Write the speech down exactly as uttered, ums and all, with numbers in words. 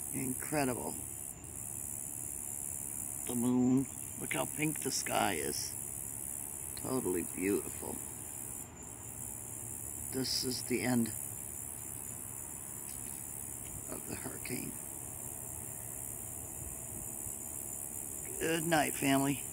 Incredible. The moon. Look how pink the sky is. Totally beautiful. This is the end of the hurricane. Good night, family.